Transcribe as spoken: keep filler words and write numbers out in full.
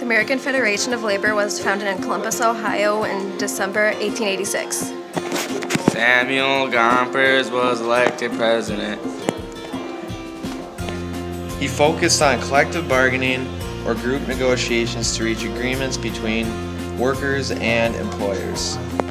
American Federation of Labor was founded in Columbus, Ohio in December eighteen eighty-six. Samuel Gompers was elected president. He focused on collective bargaining or group negotiations to reach agreements between workers and employers.